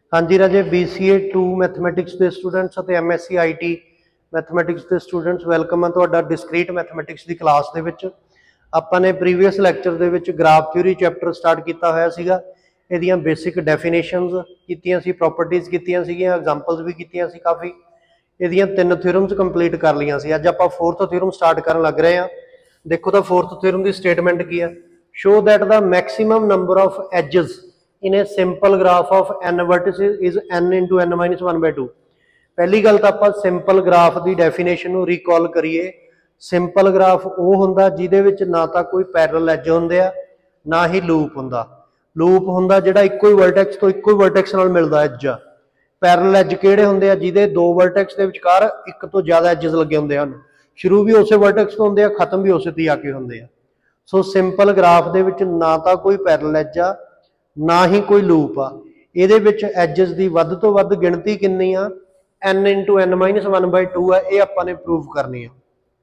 हाँ जी राजे, BCA 2 मैथमैटिक्स के स्टूडेंट्स और MSc IT मैथमैटिक्स के स्टूडेंट्स वेलकम है तुहाडा डिस्क्रीट मैथमैटिक्स की क्लास दे विच। आपां ने प्रीवियस लैक्चर दे विच ग्राफ थ्योरी चैप्टर स्टार्ट किया होया सीगा। इहदियां बेसिक डेफिनेशनस कीतियां सी, प्रॉपर्टीज कीतियां सीगियां, एग्जांपल्स भी कीतियां सी काफ़ी। इहदियां 3 थ्योरम्स कंप्लीट कर लियां सी। अज आपां 4th थ्योरम स्टार्ट करन लग रहे हैं। देखो तो 4th थ्योरम की स्टेटमेंट की है, show that the maximum number of edges in a simple graph of n vertices is n into n minus 1 by 2। पहली गल तो आप सिंपल ग्राफ की डेफिनेशन को रिकॉल करिए। सिंपल ग्राफ वो होंदा जिहदे विच ना तो कोई पैरल एज होंदे आ, ना ही लूप होंदा। लूप होंदा जिहड़ा इक्को ही वर्टेक्स तो इक्को ही वर्टेक्स नाल मिलदा एज। पैरल एज किहड़े होंदे आ जिहदे दो वर्टेक्स दे विचकार एक तो ज़्यादा एजेस लगे होंदे हन। शुरू भी उसे वर्टेक्स तो होंदे आ, खत्म भी उसे ते आके होंदे आ। सो सिंपल ग्राफ दे विच ना तो कोई पैरल एज आ, ना ही कोई लूप आ। इहदे विच एजेस की वध तो वध गिणती कितनी आ, n into n minus 1 by 2 है। ये आपां ने प्रूव करनी है।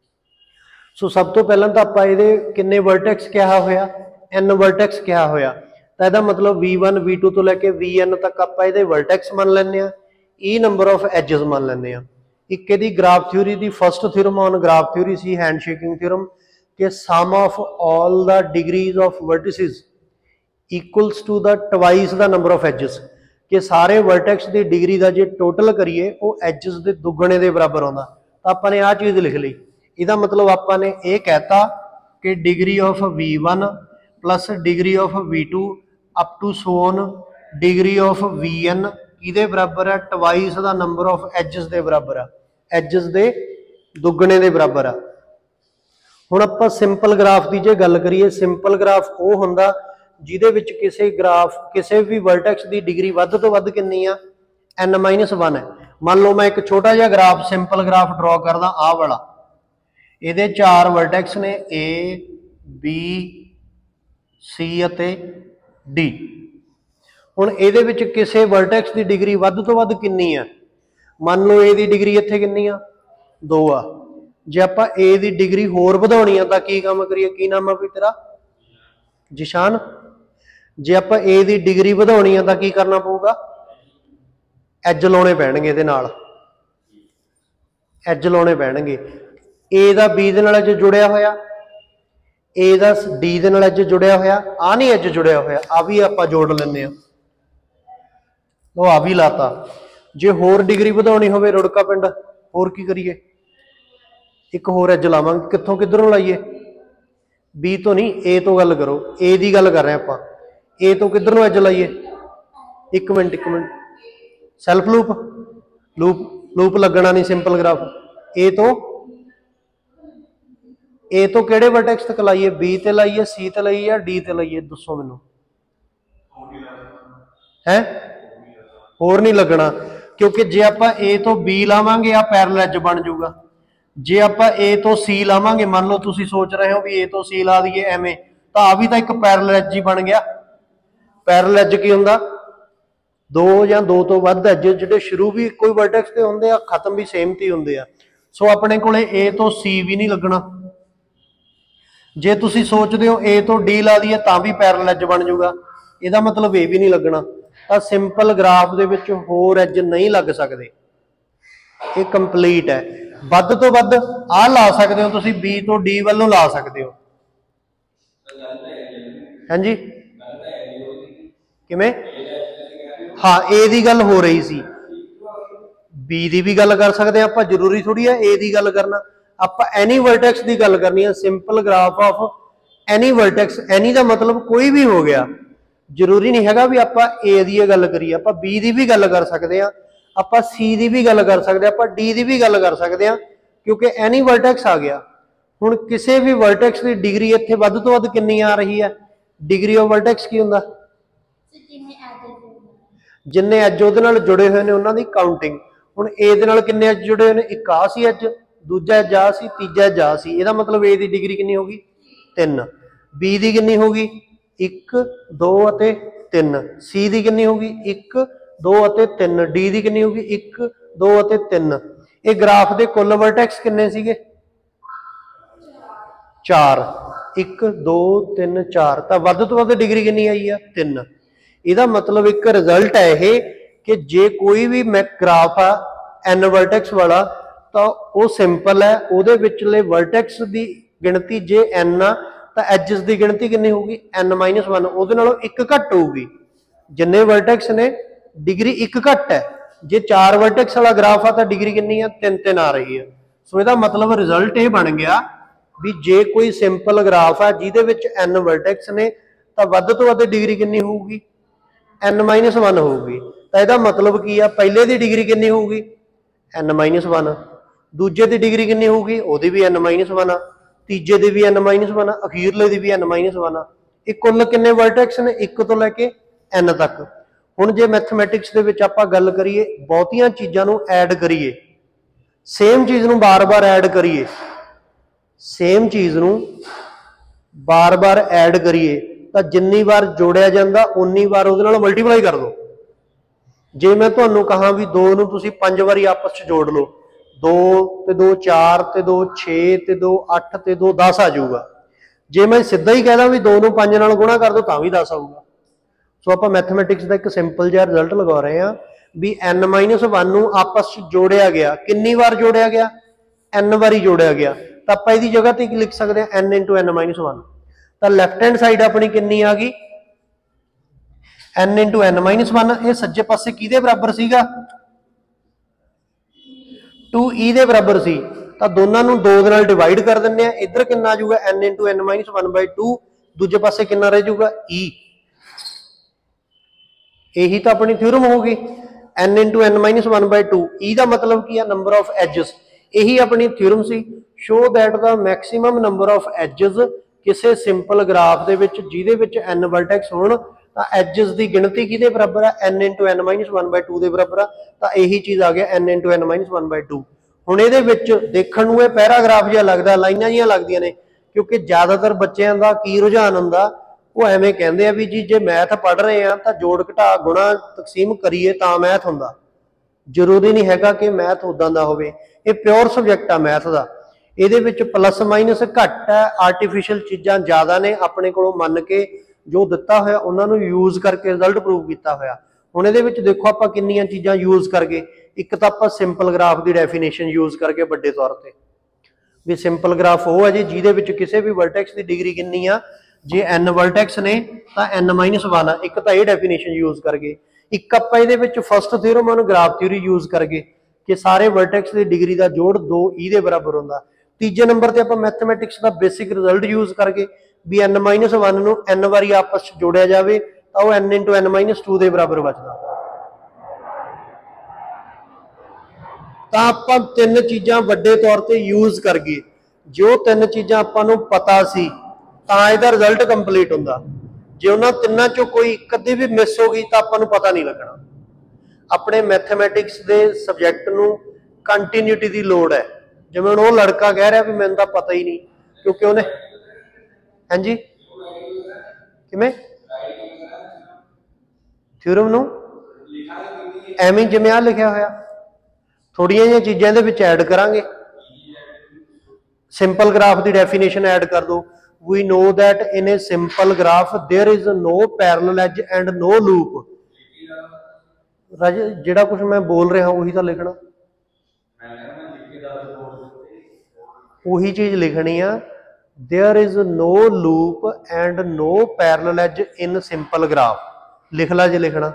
सो सब तो पहला तो आपां इहदे किन्ने वर्टेक्स कहा होया, n वर्टेक्स कहा होया। तो यदा मतलब V1 V2 तो लैके Vn तक आपां इहदे वर्टेक्स मान लैंदे आ, ई नंबर ऑफ एजेस मान लैंदे आ। एक इहदी ग्राफ थ्योरी की first theorem on graph theory सी हैंडशेकिंग थ्योरम कि sum of all the degrees of vertices equals to the twice the number of edges. कि सारे वर्टेक्स की डिग्री का जो टोटल करिए वो एजेस के दुगने के बराबर आता। तो आपने आ चीज़ लिख ली। इसका मतलब आपने ये कहता कि degree of V1 plus degree of V2 up to so on degree of Vn किहदे बराबर है, twice the number of edges के बराबर है, एजेस के दुगने के बराबर है। हुण आपां सिंपल ग्राफ की जो गल करिए, सिंपल ग्राफ वो हुंदा जिहदे विच किसी ग्राफ किसी भी वर्टेक्स की डिग्री वध तो वध कितनी आ, n माइनस 1 है। मान लो मैं एक छोटा जिहा ग्राफ सिंपल ग्राफ ड्रॉ करदा आ वाला, इहदे 4 वर्टेक्स ने A B C अते D। हुण इहदे विच किसी वर्टेक्स की डिग्री वध तो वध कितनी है, मान लो A की डिग्री इत्थे कितनी आ, 2 आ। जे आपां A की डिग्री होर वधाउणी आ तां की काम करिए, की नाम आ भी तेरा जिशान। जे आपां A की डिग्री वधाउणी है तां की करना पऊगा, एज लाउणे पैणगे, इहदे नाल एज लाउणे पैणगे। A दा B दे नाल एज जुड़िया होया, A दा D दे नाल एज जुड़िया होया, आ नहीं एज जुड़िया होया, आ भी आपां जोड़ लैंदे आ, वो आ भी लाता। जे होर डिग्री वधाउणी होवे रुड़का पिंड, होर की करिए, एक होर एज लावांगे। कित्थों किधरों लाइए, B तो नहीं A तो गल करो, A की गल कर रहे हैं आपां। A तो किधरों एज लाइए, एक मिनट सैल्फ लूप, लूप लगना नहीं सिंपल ग्राफ। A तो किहड़े वर्टेक्स तक लाइए, B ते लाइए, C ते लाइए या D ते लाइए, दसो मैनू है। होर नहीं लगना, क्योंकि जे आपां A तो B लावांगे आ पैरल एज बन जाऊगा। जे आपां A तो C लावांगे, मान लो तुसीं सोच रहे हो भी A तो C ला दीए एवें, तो आ भी तो एक पैरल एज ही बन गया। पैरल एज की हुंदा, दो या दो तो वध एज जिहड़े शुरू भी कोई वर्टेक्स ते हुंदे आ, खत्म भी सेम ते हुंदे आ। सो अपने कोले A तो C भी नहीं लगना। जे तुसीं सोचदे हो A तो D ला दीए तां भी पैरल एज बन जाऊगा, इहदा मतलब A भी नहीं लगना। तां सिंपल ग्राफ दे विच होर एज नहीं लग सकदे, ये कंप्लीट है। वध तो वध आ ला सकते हो तुसीं, B तो D वालों ला सकते हो। हाँ जी किवें, हाँ A की गल हो रही सी, B की भी गल कर सकते हैं आपां, जरूरी थोड़ी है A की गल करना। आपां एनी वर्टेक्स की गल करनी है, simple graph of any vertex. Any का मतलब कोई भी हो गया, जरूरी नहीं है भी आपां A की गल करिए, आपां B की भी गल कर सकते हैं, आपां C की भी गल कर सकते हैं, आपां D की भी गल कर सकते हैं, क्योंकि एनी वर्टेक्स आ गया। हुण किसी भी वर्टेक्स की डिग्री इत्थे वध तो वध कितनी आ रही है, डिग्री ऑफ वर्टेक्स की हुंदा, जिन्ने एज उहदे नाल जुड़े हुए हैं उन्हां दी काउंटिंग। हुण A दे नाल किन्ने एज जुड़े हुए हैं, एक आ सी एज, दूजा एज आ सी, तीजा एज आ सी। इहदा मतलब A की डिग्री कितनी होगी, 3। B की कितनी होगी, 1 2 अते 3। C की कितनी होगी, 1 2 अते 3। D की कितनी होगी, 1 2 अते 3। ये ग्राफ के कुल वर्टेक्स किन्ने सीगे, 4। 1 2 3 4। तो वध तो वध डिग्री कितनी आई है, 3। ਇਹਦਾ मतलब एक रिजल्ट है ये कि जे कोई भी ग्राफ आ n वर्टेक्स वाला तो वो सिंपल है, ਉਹਦੇ ਵਿਚਲੇ वर्टेक्स की गिणती जे n आ तो एजिस की गिणती कितनी होगी n-1, ਉਹਦੇ ਨਾਲੋਂ एक घट होगी। जिन्ने वर्टेक्स ने डिग्री एक घट है, जे 4 वर्टेक्स वाला ग्राफ आ तो डिग्री कितनी है 3-3 आ रही है। सो इसका मतलब रिजल्ट ये बन गया भी जे कोई सिंपल ग्राफ है जिहदे विच n वर्टेक्स ने तो वध तो वध डिग्री कितनी होगी n-1 होगी। तो इसका मतलब की आ, पहले की डिग्री कितनी होगी n-1, दूजे की डिग्री कितनी होगी ਉਹਦੀ भी n-1, तीजे की भी n-1, अखीरले की भी n-1। ये कुल किन्ने वर्टेक्स ने 1 तो लैके n तक। हुण जे मैथमैटिक्स दे विच आपां गल करिए बहुतियां चीज़ां नूं ऐड करिए, सेम चीज़ नूं बार बार ऐड करिए, सेम चीज़ नूं बार बार ऐड करिए तो जिन्नी बार जोड़िया जाता उन्नी बार उहदे नाल मल्टीप्लाई कर दो। जे मैं तुहानूं कहां भी 2 नूं तुसीं 5 वारी आपस च जोड़ लो, 2 ते 2 4 ते 2 6 ते 2 8 ते 2 10 आ जाऊगा। जे मैं सीधा ही कहदा भी 2 नूं 5 नाल गुणा कर दो तां भी 10 आऊगा। सो आप मैथमैटिक्स का एक सिंपल जिहा रिजल्ट लगा रहे हैं भी n-1 नूं आपस च जोड़िया गया, कितनी बार जोड़िया गया n बारी जोड़िया गया, तो आप इसकी जगह ते लिख सकते हैं n × n-1। तो लैफ्ट हैंड साइड अपनी कितनी आ गई n × n-1। ये सज्जे पासे किहदे बराबर सीगा 2e दे बराबर सी, तो दोनों नूं 2 दे नाल डिवाइड कर दिंदे आ। इधर कितना आ जाऊगा n × n-1/2, दूजे पासे कितना रह जाऊगा e। यही तो अपनी थ्योरम होगी n × n-1/2। e का मतलब की है नंबर ऑफ एजेस। यही अपनी थ्योरम सी, show that the maximum number of edges किसी सिंपल ग्राफ दे विच जिहदे विच n वर्टेक्स होण तो एजेस की गिणती किहदे बराबर है n × n-1/2 के बराबर है। तो यही चीज़ आ गया n × n-1/2। हुण इहदे विच देखण नूं इह पैराग्राफ जिहा लगदा, लाइनां जिहां लगदियां ने, क्योंकि ज़्यादातर बच्चों का की रुझान हुंदा वो एवें कहंदे आ भी जी जे मैथ पढ़ रहे हैं तो जोड़ घटा गुणा तकसीम करिए तो मैथ हुंदा। जरूरी नहीं हैगा कि मैथ उदां दा होवे, ये प्योर सबजैक्ट आ मैथ का। ਇਹਦੇ ਵਿੱਚ प्लस माइनस घट है, आर्टिफिशियल चीज़ां ज़्यादा ने, अपने को मन के जो दिता होया उन्होंने यूज़ करके रिजल्ट प्रूव किया होया। हुण ਇਹਦੇ ਵਿੱਚ देखो आप कितनियां चीज़ां यूज़ करके, एक तो आप सिंपल ग्राफ की डेफिनेशन यूज़ करके बड़े तौर पर भी सिंपल ग्राफ वो है जी जिहदे विच किसी भी वर्टेक्स की डिग्री कितनी आ, जे n वर्टेक्स ने तो n-1 आ। एक तो यह डेफिनेशन यूज़ करके, एक आपां इहदे विच first theorem graph theory use करके कि सारे वर्टेक्स की डिग्री का जोड़ 2e के बराबर होंदा। तीजे नंबर पर आप मैथमैटिक्स का बेसिक रिजल्ट यूज़ करके भी n-1 नूं n वारी आपस च जोड़िया जाए तो वह n × n-2 के बराबर बचदा। तो आप 3 चीज़ां वड्डे तौर पर यूज़ करके, जो 3 चीज़ां आपां नूं पता सी तां इहदा रिजल्ट कंप्लीट हुंदा। जे उन्हां 3 चों कोई एक अद्धी भी मिस हो गई तो आपां नूं पता नहीं लगना। अपने मैथमैटिक्स के सबजैक्ट नूं कंटीन्यूटी की लोड़ है। जिवें वो लड़का कह रहा भी मैनूं तां पता ही नहीं, क्योंकि उन्हें हाँ जी किवें थ्योरम नूं एवें जिवें आ लिखिया होया, थोड़ियां जिहियां चीज़ां इहदे विच ऐड करांगे। सिंपल ग्राफ की डेफिनेशन ऐड कर दो। We know that in a simple graph there is no parallel edge and no loop। राजे जिहड़ा कुछ मैं बोल रहा उही तो लिखना, उही चीज लिखनी है। There is no loop and no parallel edge in simple graph। लिख ला जी लिखना,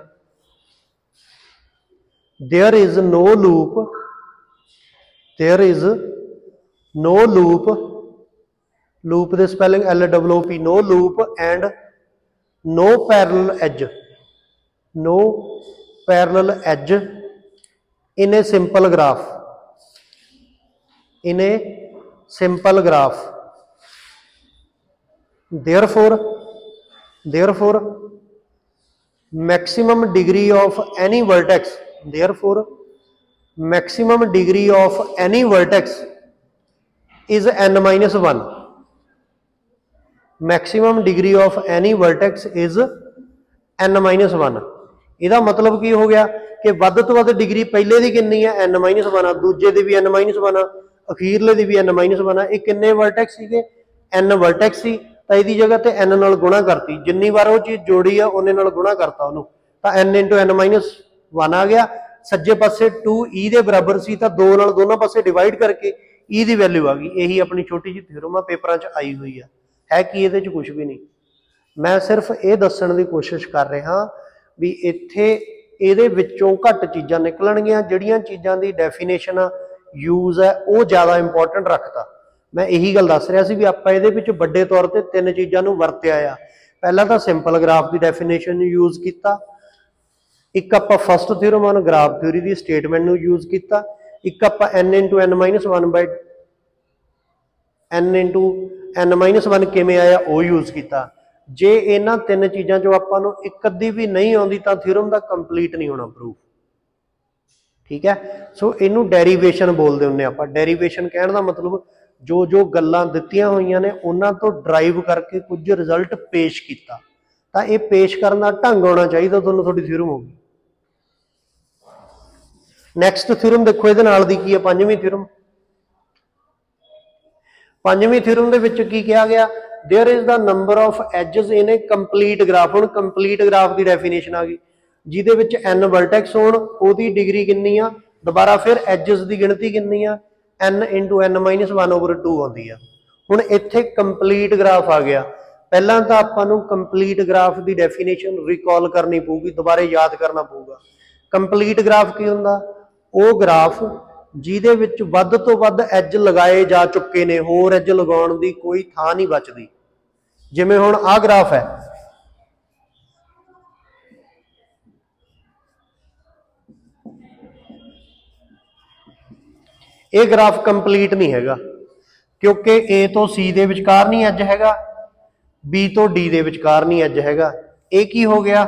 there is no loop, there is no loop, loop the spelling LOOP, no loop and no parallel edge, no parallel edge in a simple graph, in a simple graph। Therefore maximum degree of any vertex, therefore maximum degree of any vertex is n-1। Maximum degree of any vertex is n-1। इसका मतलब की हो गया कि वध तो वध degree पहले की कितनी है n-1, दूजे की भी n-1, अखीरले की भी n-1। ये किन्ने वर्टेक्स सीगे n वर्टेक्स सी, तो इसकी जगह ते n नाल गुणा करती, जिन्नी बार वो चीज़ जोड़ी है उन्ने नाल गुणा करता उन्होंने, तो n × n- 1 आ गया, सज्जे पासे 2e के बराबर सी तो 2 नाल दोनों पासे डिवाइड करके e की वैल्यू आ गई। यही अपनी छोटी जी थ्योरम आ, पेपर च आई हुई है कि ये कुछ भी नहीं। मैं सिर्फ ये दसण की कोशिश कर रहा भी इत्थे ਇਹਦੇ ਵਿੱਚੋਂ घट चीज़ां निकलणगियां, ਜਿਹੜੀਆਂ चीज़ों की डेफिनेशन यूज है वो ज़्यादा इंपॉर्टेंट रखता। मैं यही गल दस रहा सी भी आपां ਇਹਦੇ ਵਿੱਚ ਵੱਡੇ तौर पर 3 चीज़ों ਨੂੰ ਵਰਤਿਆ आ। पहला तो सिंपल ग्राफ की डेफिनेशन यूज किया, एक आपां first theorem on graph theory की स्टेटमेंट नूं यूज किया, एक आपां n into n minus 1 by n into n minus 1 किवें आया वो यूज किया। जे इन्हां 3 चीज़ों चों आपां नूं एक अद्धी भी नहीं आउंदी तां थ्योरम दा कंप्लीट नहीं होना प्रूफ। ठीक है, सो इनू डेरीवेशन बोलते हुंदे आपां। डेरीवेशन कहण दा मतलब जो जो गल्लां दित्तियां होईयां ने उन्हां तो ड्राइव करके कुछ रिजल्ट पेश किया, तां ये पेश करन दा ढंग होना चाहिए, तुहानूं तुहाडी थ्योरम होगी। नैक्सट थ्योरम देखो इहदे नाल दी की है, पंजवीं थ्योरम। पंजवीं थ्योरम दे विच की कहा गया, there is the number of edges in a complete graph. हुण कंप्लीट ग्राफ की डेफिनेशन आ गई, जिहदे विच n वर्टेक्स होण, ओहदी डिग्री कितनी आ, दोबारा फिर एजेस की गिणती कितनी आ, n इंटू n माइनस 1/2 आती है। हुण इत्थे कंप्लीट ग्राफ आ गया, पहला तो आपां नूं कंप्लीट ग्राफ की डेफिनेशन रिकॉल करनी पऊगी, दोबारे याद करना पऊगा। कंप्लीट ग्राफ की हुंदा, वो ग्राफ जिहदे विच वध तो वध एज लगाए जा चुके ने, होर एज लगाउण दी कोई थां नहीं बचदी। जिवें हुण आ ग्राफ है, ये ग्राफ कंप्लीट नहीं हैगा, क्योंकि ए तो सी दे विचकार नहीं एज हैगा, बी तो डी दे विचकार नहीं एज हैगा। ये की हो गया,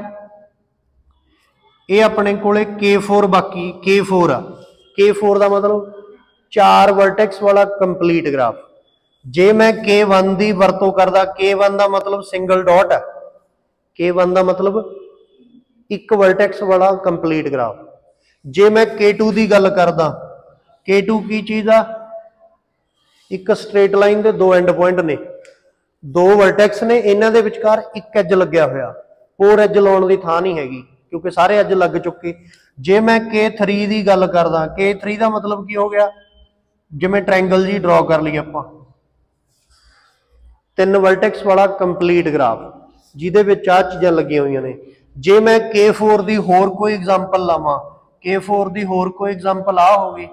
ये अपने कोले K4 बाकी K4 आ, K4 का मतलब 4 वर्टेक्स वाला कंप्लीट ग्राफ। जे मैं K1 की वरतों करदा, K1 का मतलब सिंगल डॉट है, K1 का मतलब एक वर्टेक्स वाला कंप्लीट ग्राफ। जे मैं K2 की गल करदा, K2 की चीज़ आ, एक स्ट्रेट लाइन के 2 एंड पॉइंट ने, 2 वर्टेक्स ने, इन्हां दे विचकार एक एज लग्या होया, होर एज लाउण दी थां नहीं हैगी क्योंकि सारे एज लग चुके। जे मैं K3 की गल करदा, K3 का मतलब की हो गया, जिवें ट्रायंगल जी ड्रॉ कर ली आपां, 3 वर्टेक्स वाला कंप्लीट ग्राफ जिहदे विच आ चीज़ां लगियां होईयां ने। जे मैं K4 की होर कोई एग्जाम्पल लावां, K4 की होर कोई एग्जाम्पल आ होगी,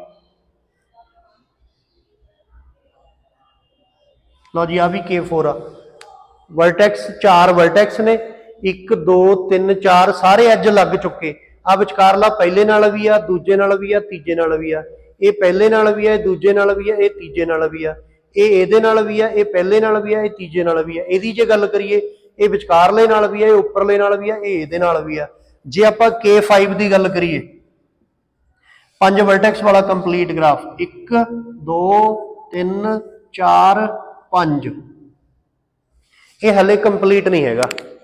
लो जी आ भी K4 आ, वर्टेक्स 4 वर्टेक्स ने, 1 2 3 4 सारे एज लग चुके। आ विचकारला पहले नाल भी आ, दूजे नाल भी आ, तीजे नाल भी आ, ये पहले नाल भी आ, दूजे नाल भी आ, ये तीजे नाल भी आ, ये इहदे नाल भी आ, ये पहले नाल भी आ, ये तीजे नाल भी आ। इहदी जे गल करिए, ये विचकारले नाल भी आ, ये उपरले नाल भी आ, ये इहदे नाल भी आ। जे आपां K5 की गल करिए, 5 वर्टेक्स वाला कंप्लीट ग्राफ, 1 2 3 4 5, ये हले कंप्लीट नहीं हैगा।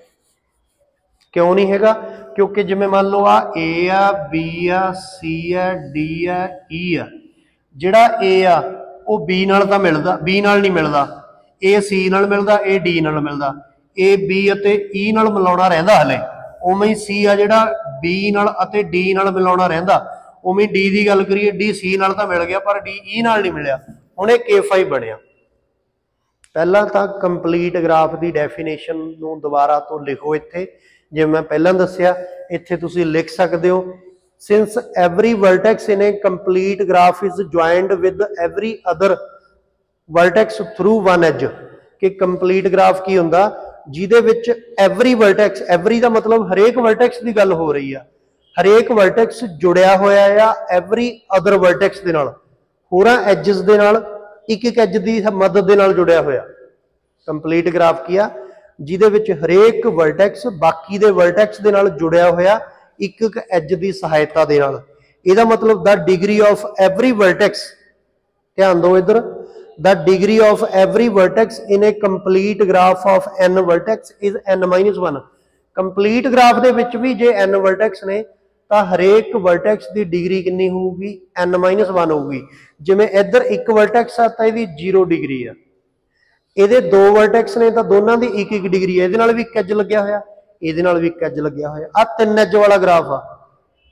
क्यों नहीं हैगा, क्योंकि जिवें मान लो आ ए आ, बी आ, सी आ, डी आ, ई आ, जिहड़ा ए आ वो बी नाल तां मिलदा, बी नाल नहीं मिलदा, ए सी नाल मिलदा, ए डी नाल मिलदा, ए बी अते ई नाल मिलाउणा रहिंदा हले। उवें ही सी आ जिहड़ा बी नाल अते डी नाल मिलाउणा रहिंदा। उवें डी की गल करिए, डी सी नाल तां मिल गया पर डी ई नाल नहीं मिलिया, हुण इह K5 बनिया। पहला तो कंप्लीट ग्राफ की डेफिनेशन नूं दोबारा तो लिखो इत्थे, जिवें मैं पहलां दस्सिया इत्थे तुसीं लिख सकते हो, since every vertex in a complete graph is joined with every other vertex through one edge. कि कंप्लीट ग्राफ की हुंदा जिहदे विच एवरी वर्टेक्स, एवरी का मतलब हरेक वर्टेक्स की गल हो रही है, हरेक वर्टेक्स जुड़िया होया या एवरी अदर वर्टेक्स दे नाल, होरां एजिस दे नाल, एक एक एज की मदद दे नाल जुड़िया होया। कंप्लीट ग्राफ की आ जिहदे विच हरेक वर्टेक्स बाकी दे वर्टेक्स दे नाल जुड़िया होया एक एक एज की सहायता दे नाल। इहदा मतलब the degree of every vertex, ध्यान दो इधर, the degree of every vertex in a complete graph of n vertex is n-1। Complete graph दे विच भी जे n वर्टेक्स ने तो हरेक वर्टेक्स की डिग्री कितनी होगी, n-1 होगी। जिवें इधर एक वर्टेक्स आ तो इहदी 0 डिग्री है, इहदे 2 वर्टेक्स ने तो दोनों की एक एक डिग्री है, इहदे नाल भी एक एज लग्या होया, इहदे नाल भी एक एज लग्या होया। आ 3 एज वाला ग्राफ आ,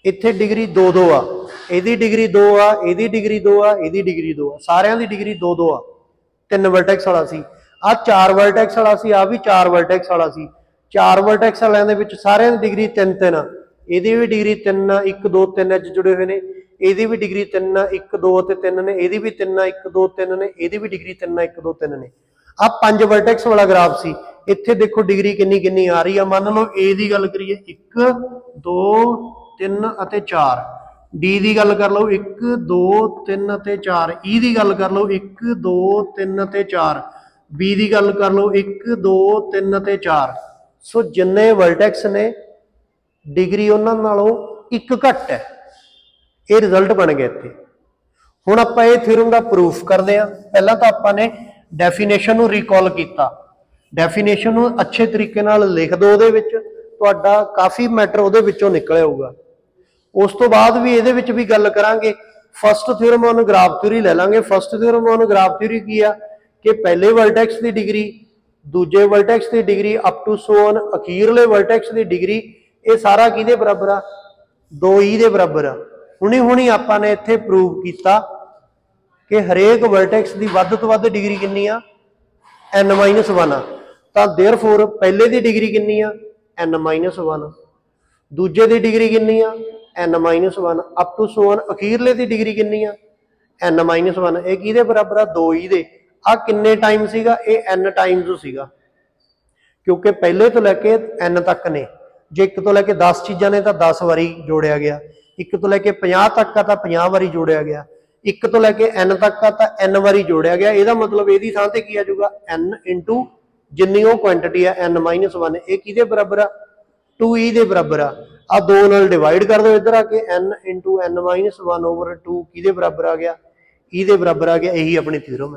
इत्थे डिग्री 2-2 आ, इहदी डिग्री 2 आ, इहदी डिग्री 2 आ, इहदी डिग्री 2 आ, सारियां दी डिग्री 2-2 आ। 3 वर्टेक्स वाला सी, आ 4 वर्टेक्स वाला सी, आ भी 4 वर्टेक्स वाला सी। 4 वर्टेक्स वालियां दे विच सारियां दी डिग्री 3-3 आ, इहदी भी डिग्री 3 आ, 1 2 3 एज जुड़े हुए ने, इहदी भी डिग्री 3 आ, 1 2 ते 3 ने, इहदी भी 3 आ, 1 2 3 ने, इहदी भी डिग्री 3 आ, 1 2 3 ने। आ 5 वर्टेक्स वाला ग्राफ सी, इत्थे देखो डिग्री किन्नी किन्नी आ रही है। मान लो ए दी गल करिए 1 2 3 ਅਤੇ 4, डी ਦੀ ਗੱਲ ਕਰ ਲਓ 1 2 3 ਅਤੇ 4, ई ਦੀ ਗੱਲ ਕਰ ਲਓ 1 2 3 ਅਤੇ 4, बी ਦੀ ਗੱਲ ਕਰ ਲਓ 1 2 3 ਅਤੇ 4। ਸੋ ਜਿੰਨੇ ਵਰਟੈਕਸ ਨੇ डिग्री ਉਹਨਾਂ ਨਾਲੋਂ ਇੱਕ ਘੱਟ ਹੈ। ਇਹ ਰਿਜ਼ਲਟ ਬਣ ਗਿਆ ਇੱਥੇ। ਹੁਣ ਆਪਾਂ ਇਹ ਥਿਊਰਮ ਦਾ ਪ੍ਰੂਫ ਕਰਦੇ ਹਾਂ। ਪਹਿਲਾਂ ਤਾਂ ਆਪਾਂ ਨੇ ਡੈਫੀਨੇਸ਼ਨ ਨੂੰ ਰੀਕਾਲ ਕੀਤਾ, ਡੈਫੀਨੇਸ਼ਨ ਨੂੰ ਅੱਛੇ ਤਰੀਕੇ ਨਾਲ ਲਿਖ ਦਿਓ, ਉਹਦੇ ਵਿੱਚ ਤੁਹਾਡਾ ਕਾਫੀ ਮੈਟਰ ਉਹਦੇ ਵਿੱਚੋਂ ਨਿਕਲ ਆਊਗਾ। ਉਸ ਤੋਂ ਬਾਅਦ ਵੀ ਇਹਦੇ ਵਿੱਚ ਵੀ ਗੱਲ ਕਰਾਂਗੇ। First theorem on graph theory ਲੈ ਲਾਂਗੇ। First theorem on graph theory ਕੀ ਆ ਕਿ ਪਹਿਲੇ ਵਰਟੈਕਸ ਦੀ ਡਿਗਰੀ, ਦੂਜੇ ਵਰਟੈਕਸ ਦੀ degree up to so on ਅਖੀਰਲੇ ਵਰਟੈਕਸ ਦੀ ਡਿਗਰੀ, ਇਹ ਸਾਰਾ ਕਿਹਦੇ ਬਰਾਬਰ ਆ? 2e ਦੇ ਬਰਾਬਰ ਆ। ਹੁਣੀ ਹੁਣੀ ਆਪਾਂ ਨੇ ਇੱਥੇ ਪ੍ਰੂਵ ਕੀਤਾ ਕਿ ਹਰੇਕ ਵਰਟੈਕਸ ਦੀ ਵੱਧ ਤੋਂ ਵੱਧ ਡਿਗਰੀ ਕਿੰਨੀ ਆ? n-1 ਆ। ਤਾਂ देयरफॉर ਪਹਿਲੇ ਦੀ ਡਿਗਰੀ ਕਿੰਨੀ ਆ? n-1। ਦੂਜੇ ਦੀ ਡਿਗਰੀ ਕਿੰਨੀ ਆ? n-1 up to so on ਅਖੀਰਲੇ ਦੀ ਡਿਗਰੀ ਕਿੰਨੀ ਆ? n-1। ਇਹ ਕਿਹਦੇ ਬਰਾਬਰ ਆ? 2e ਦੇ। ਆ ਕਿੰਨੇ ਟਾਈਮ ਸੀਗਾ? ਇਹ n ਟਾਈਮਸ ਸੀਗਾ, ਕਿਉਂਕਿ ਪਹਿਲੇ ਤੋਂ ਲੈ ਕੇ n ਤੱਕ ਨੇ। ਜੇ 1 ਤੋਂ ਲੈ ਕੇ 10 ਚੀਜ਼ਾਂ ਨੇ ਤਾਂ 10 ਵਾਰੀ ਜੋੜਿਆ ਗਿਆ, 1 ਤੋਂ ਲੈ ਕੇ 50 ਤੱਕ ਆ ਤਾਂ 50 ਵਾਰੀ ਜੋੜਿਆ ਗਿਆ, 1 ਤੋਂ ਲੈ ਕੇ n ਤੱਕ ਆ ਤਾਂ n ਵਾਰੀ ਜੋੜਿਆ ਗਿਆ। ਇਹਦਾ ਮਤਲਬ ਇਹਦੀ ਥਾਂ ਤੇ ਕੀ ਆ ਜਾਊਗਾ? n ਇੰਟੂ ਜਿੰਨੀ ਉਹ ਕੁਆਂਟੀਟੀ ਆ n-1। ਇਹ ਕਿਹਦੇ ਬਰਾਬਰ ਆ? 2e ਦੇ ਬਰਾਬਰ ਆ। ਆ 2 ਨਾਲ ਡਿਵਾਈਡ ਕਰ ਦਿਓ ਇੱਧਰ ਆ ਕੇ, n ਇੰਟੂ n-1 ਓਵਰ 2 ਕਿਹਦੇ ਬਰਾਬਰ ਆ ਗਿਆ? e ਦੇ ਬਰਾਬਰ ਆ ਗਿਆ। ਇਹੀ ਆਪਣੀ ਥਿਊਰਮ ਹੈ।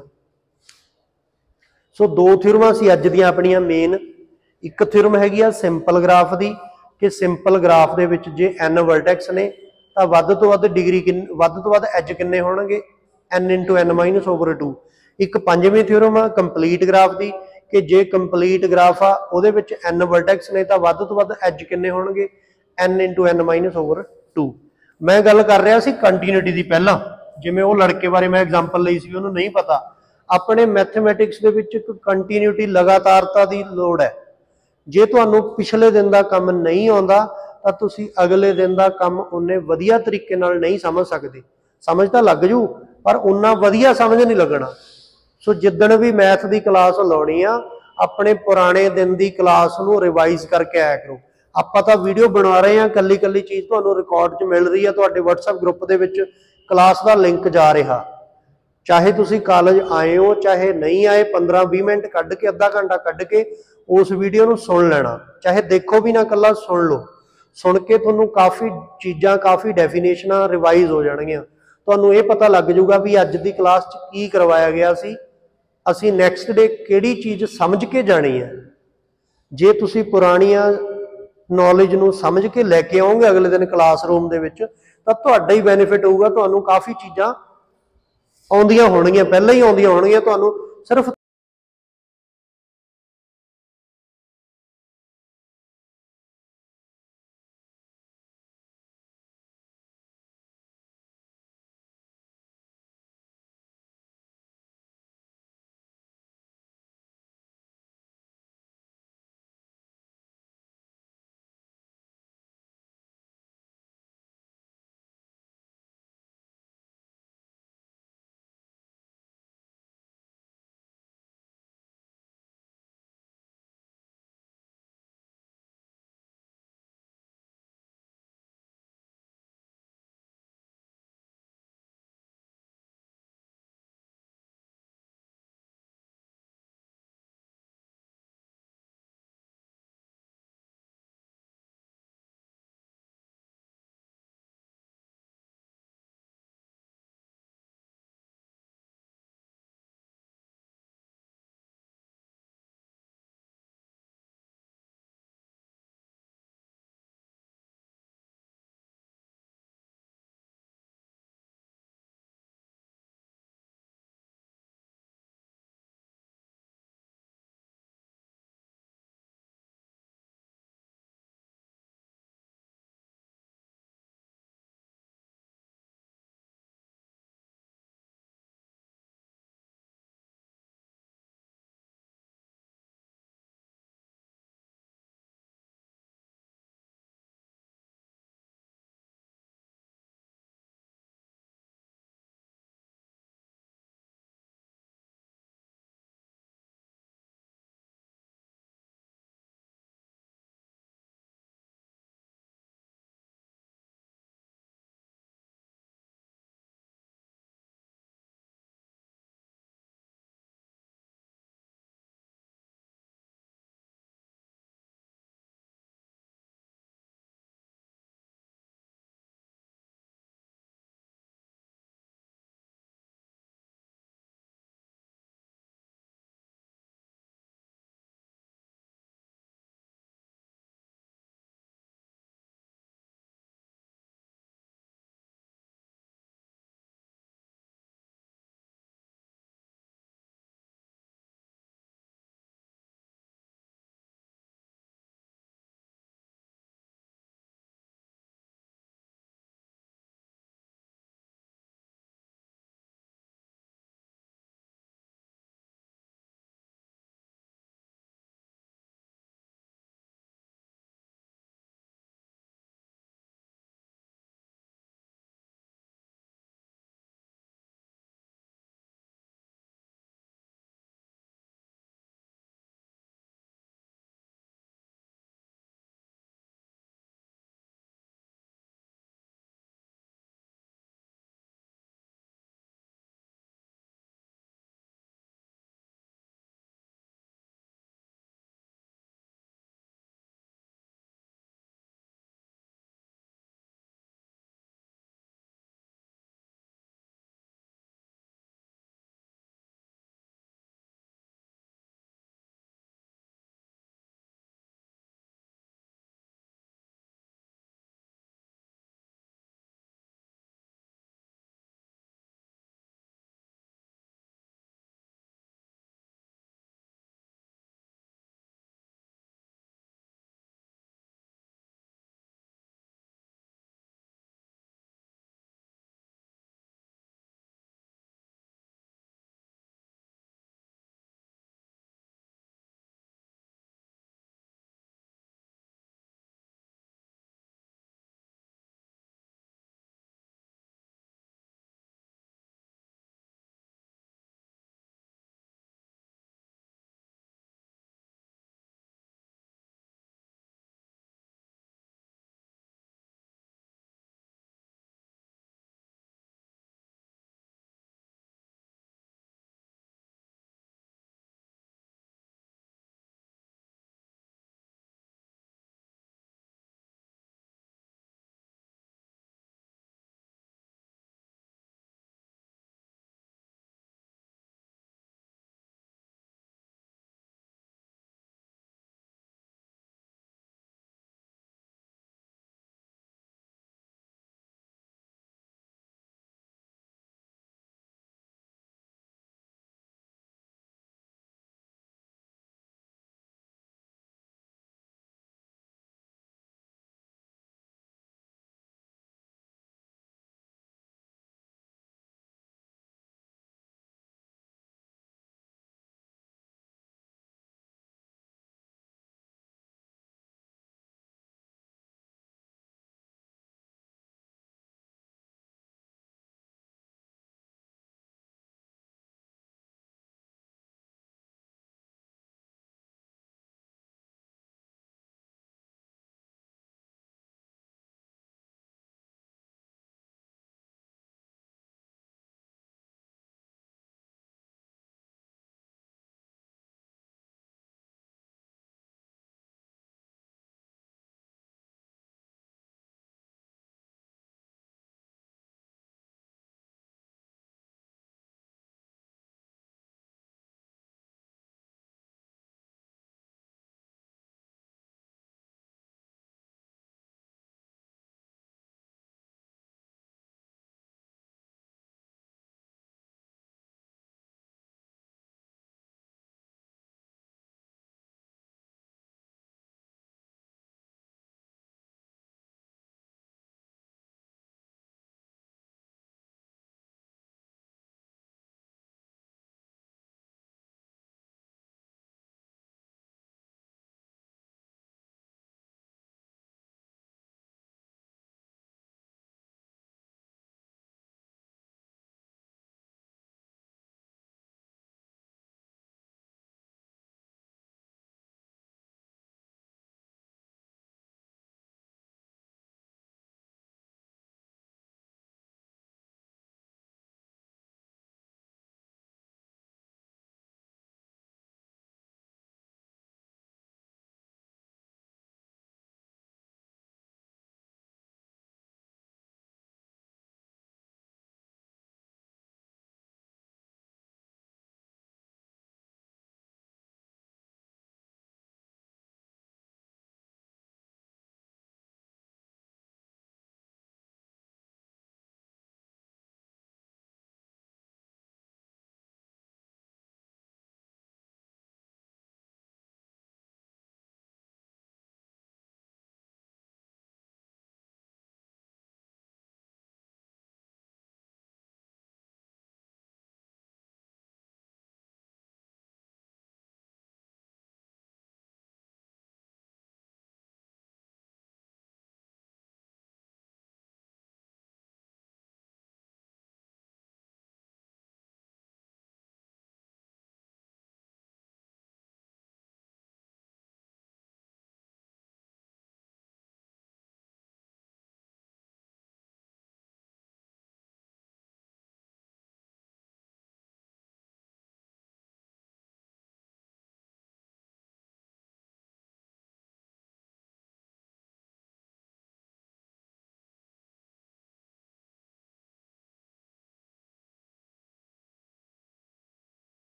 ਸੋ 2 ਥਿਊਰਮਾਂ ਸੀ ਅੱਜ ਦੀਆਂ ਆਪਣੀਆਂ ਮੇਨ। ਇੱਕ ਥਿਊਰਮ ਹੈਗੀ ਆ ਸਿੰਪਲ ਗ੍ਰਾਫ ਦੀ, ਕਿ ਸਿੰਪਲ ਗ੍ਰਾਫ ਦੇ ਵਿੱਚ ਜੇ n ਵਰਟੈਕਸ ਨੇ ਤਾਂ ਵੱਧ ਤੋਂ ਵੱਧ ਡਿਗਰੀ ਵੱਧ ਤੋਂ ਵੱਧ ਐਜ ਕਿੰਨੇ ਹੋਣਗੇ? n into n-1 over 2। ਇੱਕ ਪੰਜਵੀਂ ਥਿਊਰਮ ਆ ਕੰਪਲੀਟ ਗ੍ਰਾਫ ਦੀ, ਕਿ ਜੇ ਕੰਪਲੀਟ ਗ੍ਰਾਫ ਆ ਉਹਦੇ ਵਿੱਚ n ਵਰਟੈਕਸ ਨੇ ਤਾਂ ਵੱਧ ਤੋਂ ਵੱਧ ਐਜ ਕਿੰਨੇ ਹੋਣਗੇ? n into n-1 over 2। ਮੈਂ ਗੱਲ ਕਰ ਰਿਹਾ ਸੀ ਕੰਟੀਨਿਊਟੀ ਦੀ ਪਹਿਲਾਂ, ਜਿਵੇਂ ਉਹ ਲੜਕੇ ਬਾਰੇ ਮੈਂ ਐਗਜ਼ਾਮਪਲ ਲਈ ਸੀ, ਉਹਨੂੰ ਨਹੀਂ ਪਤਾ। ਆਪਣੇ ਮੈਥਮੈਟਿਕਸ ਦੇ ਵਿੱਚ ਇੱਕ ਕੰਟੀਨਿਊਟੀ ਲਗਾਤਾਰਤਾ ਦੀ ਲੋੜ ਹੈ। ਜੇ ਤੁਹਾਨੂੰ ਪਿਛਲੇ ਦਿਨ ਦਾ ਕੰਮ ਨਹੀਂ ਆਉਂਦਾ ਤਾਂ ਤੁਸੀਂ ਅਗਲੇ ਦਿਨ ਦਾ ਕੰਮ ਉਨੇ ਵਧੀਆ ਤਰੀਕੇ ਨਾਲ ਨਹੀਂ ਸਮਝ ਸਕਦੇ। ਸਮਝ ਤਾਂ ਲੱਗ ਜੂ ਪਰ ਉਨਾ ਵਧੀਆ ਸਮਝ ਨਹੀਂ ਲੱਗਣਾ। ਸੋ ਜਿੱਦਣ ਵੀ ਮੈਥ ਦੀ ਕਲਾਸ ਲਾਉਣੀ ਆ, ਆਪਣੇ ਪੁਰਾਣੇ ਦਿਨ ਦੀ ਕਲਾਸ ਨੂੰ ਰਿਵਾਈਜ਼ ਕਰਕੇ ਆਇਆ ਕਰੋ। ਆਪਾਂ ਤਾਂ ਵੀਡੀਓ ਬਣਾ ਰਹੇ ਹਾਂ, ਕੱਲੀ ਕੱਲੀ ਚੀਜ਼ ਤੁਹਾਨੂੰ ਰਿਕਾਰਡ 'ਚ ਮਿਲ ਰਹੀ ਆ, ਤੁਹਾਡੇ WhatsApp ਗਰੁੱਪ ਦੇ ਵਿੱਚ ਕਲਾਸ ਦਾ ਲਿੰਕ ਜਾ ਰਿਹਾ। ਚਾਹੇ ਤੁਸੀਂ ਕਾਲਜ ਆਏ ਹੋ ਚਾਹੇ ਨਹੀਂ ਆਏ, 15-20 ਮਿੰਟ ਕੱਢ ਕੇ, ਅੱਧਾ ਘੰਟਾ ਕੱਢ ਕੇ ਉਸ ਵੀਡੀਓ ਨੂੰ ਸੁਣ ਲੈਣਾ। ਚਾਹੇ ਦੇਖੋ ਵੀ ਨਾ, ਕੱਲਾ ਸੁਣ ਲਓ। ਸੁਣ ਕੇ ਤੁਹਾਨੂੰ ਕਾਫੀ ਚੀਜ਼ਾਂ, ਕਾਫੀ ਡੈਫੀਨੇਸ਼ਨਾਂ ਰਿਵਾਈਜ਼ ਹੋ ਜਾਣਗੀਆਂ। ਤੁਹਾਨੂੰ ਇਹ ਪਤਾ ਲੱਗ ਜਾਊਗਾ ਵੀ ਅੱਜ ਦੀ ਕਲਾਸ 'ਚ ਕੀ ਕਰਵਾਇਆ ਗਿਆ ਸੀ, ਅਸੀਂ ਨੈਕਸਟ ਡੇ ਕਿਹੜੀ ਚੀਜ਼ ਸਮਝ ਕੇ ਜਾਣੀ ਹੈ। ਜੇ ਤੁਸੀਂ ਪੁਰਾਣੀਆਂ ਨੌਲੇਜ ਨੂੰ ਸਮਝ ਕੇ ਲੈ ਕੇ ਆਓਗੇ ਅਗਲੇ ਦਿਨ ਕਲਾਸਰੂਮ ਦੇ ਵਿੱਚ, ਤਾਂ ਤੁਹਾਡਾ ਹੀ ਬੈਨੀਫਿਟ ਹੋਊਗਾ। ਤੁਹਾਨੂੰ ਕਾਫੀ ਚੀਜ਼ਾਂ ਆਉਂਦੀਆਂ ਹੋਣਗੀਆਂ, ਪਹਿਲਾਂ ਹੀ ਆਉਂਦੀਆਂ ਹੋਣਗੀਆਂ, ਤੁਹਾਨੂੰ ਸਿਰਫ